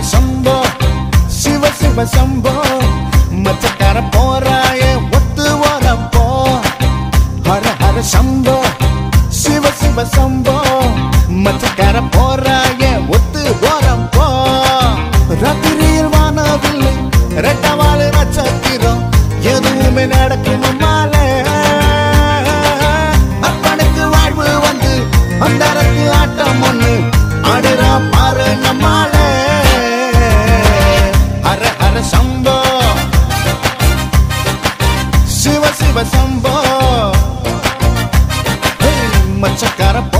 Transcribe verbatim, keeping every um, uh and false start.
சம்போ சிவ சிவ சம்போ மச்சக்கார போறாயே ஒத்து வரப்போ ஹர ஹர சம்போ சிவ சிவ சம்போ மச்சக்கார போறாயே ஒத்து வரப்போ ராத்திரியில் வானவில்லை ரெட்டவாளு நட்சத்திரம் எதுவுமே நடக்கும் அம்மாலே அப்பனுக்கு வாழ்வு வந்து அந்தரத்து ஆட்டம் ஒண்ணு ஆடுறா பாரு நம்மாலே ஹர ஹர சம்போ சிவ சிவ சம்போ மச்சக்கார